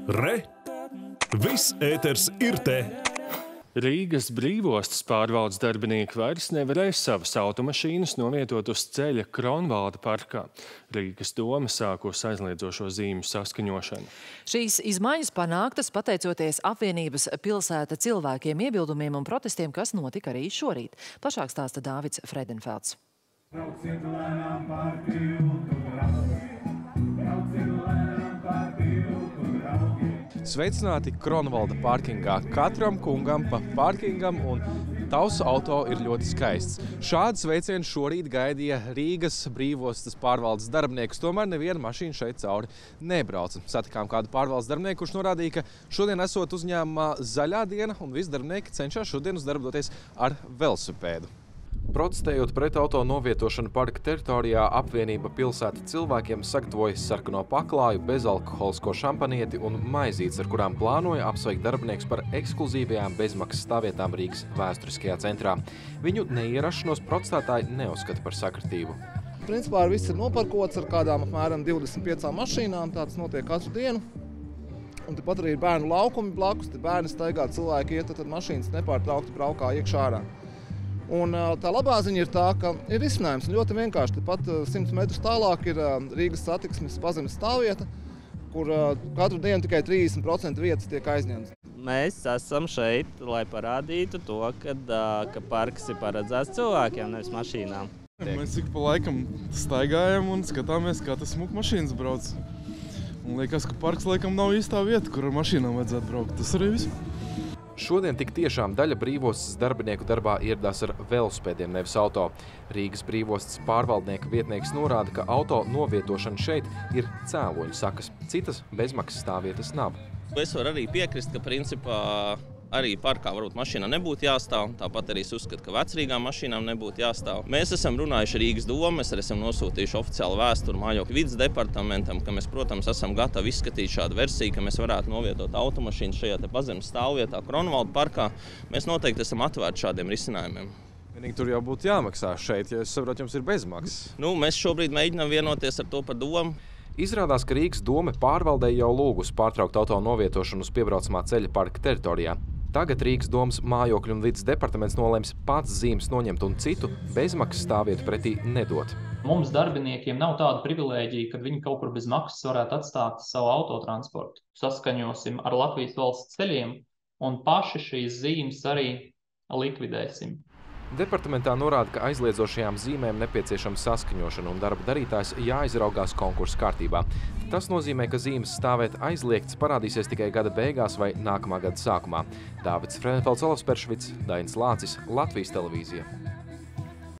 Re! Viss ēters ir te! Rīgas brīvostas pārvaldes darbinieki vairs nevarēs savas automašīnas novietot uz ceļa Kronvalda parkā. Rīgas doma sākusi aizliedzošo zīmju saskaņošanu. Šīs izmaiņas panāktas pateicoties apvienības Pilsēta cilvēkiem iebildumiem un protestiem, kas notika arī šorīt. Plašāk stāsta Dāvids Fredenfelds. Sveicināti Kronvalda parkingā. Katram kungam pa parkingam un tavs auto ir ļoti skaists. Šādu sveicienu šorīt gaidīja Rīgas brīvostas pārvaldes darbinieks, tomēr neviena mašīna šeit cauri nebrauca. Satikām kādu pārvaldes darbinieku, kurš norādīja, ka šodien esot uzņēmumā zaļā diena un visi darbinieki cenšas šodien uz darbu doties ar velosipēdu. Protestējot pret auto novietošanu parka teritorijā, apvienība Pilsēta cilvēkiem sagatavoja sarkano paklāju, bezalkoholisko šampanieti un maizītes, ar kurām plānoja apsveikt darbinieks par ekskluzīvajām bezmaksas stāvvietām Rīgas vēsturiskajā centrā. Viņu neierašanos protestētāji neuzskata par sakritību. Principā viss ir noparkots ar kādām apmēram 25 mašīnām, tāds notiek katru dienu. Un tepat arī ir bērnu laukumi blakus, te bērni staigā, cilvēki iet, tad mašīnas nepārtraukti braukā iekšā ārā. Un tā labā ziņa ir tā, ka ir risinājums ļoti vienkārši. Tepat 100 metrus tālāk ir Rīgas satiksmes pazemes stāvvieta, kur katru dienu tikai 30% vietas tiek aizņemtas. Mēs esam šeit, lai parādītu to, ka parks ir paredzēts cilvēkiem, nevis mašīnām. Mēs ik pa laikam staigājam un skatāmies, kā tas smuk mašīnas brauc. Un liekas, ka parks laikam nav īstā vieta, kur ar mašīnām vajadzētu braukt. Tas arī viss. Šodien tik tiešām daļa brīvostas darbinieku darbā ieradās ar velosipēdiem, nevis auto. Rīgas brīvostas pārvaldnieka vietnieks norāda, ka auto novietošana šeit ir cēloņu sakas. Citas bezmaksas stāvvietas nav. Es varu arī piekrist, ka principā arī parkā varbūt mašīnām nebūtu jāstāv. Tāpat arī es uzskatu, ka vecrīgām mašīnām nebūtu jāstāv. Mēs esam runājuši Rīgas domu, mēs arī esam nosūtījuši oficiālu vēsturi mājokļu vides departamentam, ka mēs, protams, esam gatavi izskatīt šādu versiju, ka mēs varētu novietot automašīnu šajā te pazemes stāvvietā Kronvalda parkā. Mēs noteikti esam atvērti šādiem risinājumiem. Vienīgi tur jau būtu jāmaksā šeit, ja es saprotu, jums ir bezmaksas. Mēs šobrīd mēģinām vienoties ar to par domu. Izrādās, ka Rīgas doma pārvaldei jau lūgusi pārtraukt auto novietošanu uz piebraucamā ceļa parka teritorijā. Tagad Rīgas domas mājokļu un vides departaments nolēms pats zīmes noņemt un citu bezmaksas stāvvietu pretī nedot. Mums darbiniekiem nav tāda privilēģija, kad viņi kaut kur bez maksas varētu atstāt savu autotransportu. Saskaņosim ar Latvijas valsts ceļiem un paši šīs zīmes arī likvidēsim. Departamentā norāda, ka aizliedzošajām zīmēm nepieciešama saskaņošana un darba darītājs jāizraugās konkursa kārtībā. Tas nozīmē, ka zīmes stāvēt aizliegts parādīsies tikai gada beigās vai nākamā gada sākumā. Dāvids Fredenfelds, Olavs Peršvits, Dainis Lācis, Latvijas televīzija.